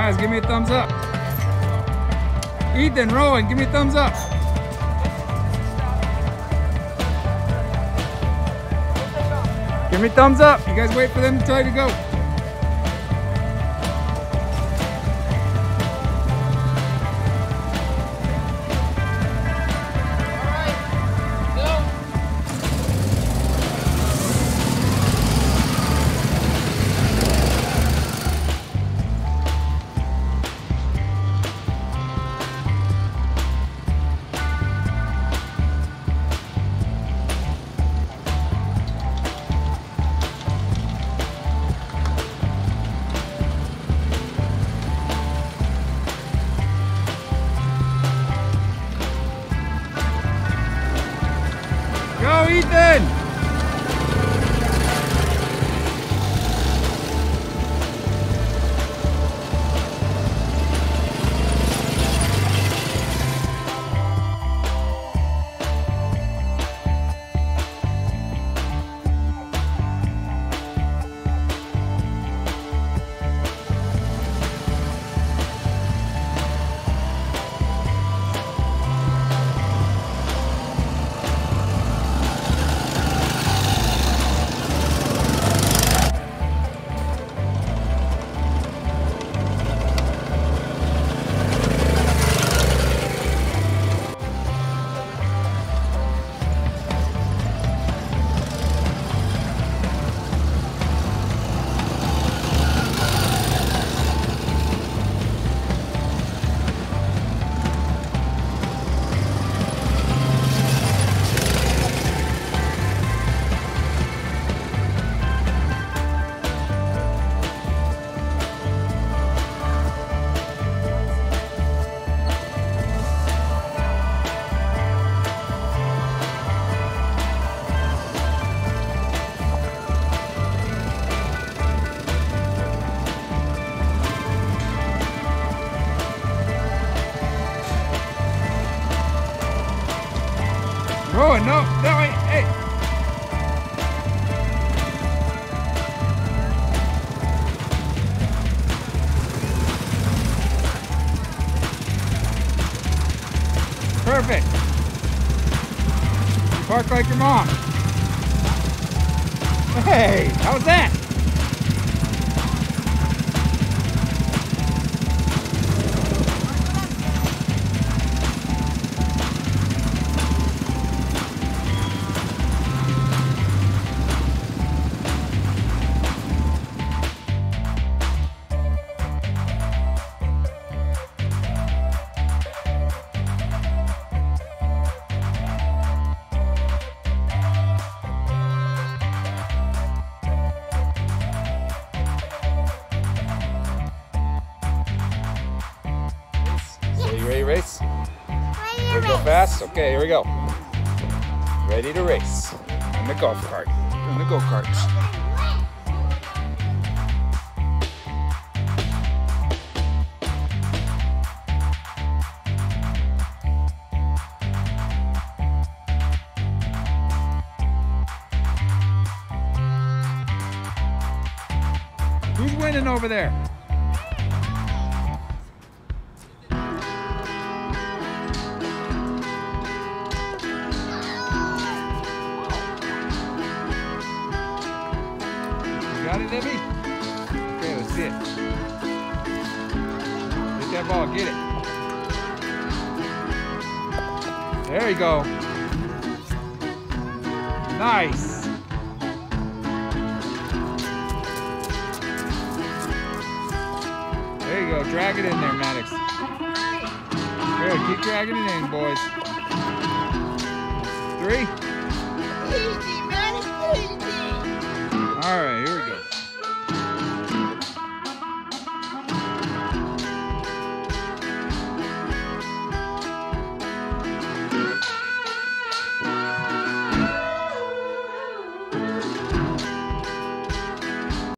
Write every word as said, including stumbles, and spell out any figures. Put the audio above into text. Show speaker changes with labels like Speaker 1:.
Speaker 1: Guys, give me a thumbs up. Ethan, Rowan, give me a thumbs up. Give me a thumbs up. You guys wait for them to tell you to go. Go, Ethan! Rowan, no, that way, hey! Perfect! You park like your mom. Hey, how was that? You ready to race?
Speaker 2: Ready
Speaker 1: to go fast? Okay, here we go. Ready to race. In the golf cart. In the go-karts. Who's winning over there? Got it, Debbie? Okay, let's see it. Get that ball, get it. There you go. Nice. There you go, drag it in there, Maddox. Good, keep dragging it in, boys. Three.
Speaker 2: Easy, man, it's easy.
Speaker 1: All right, here we go.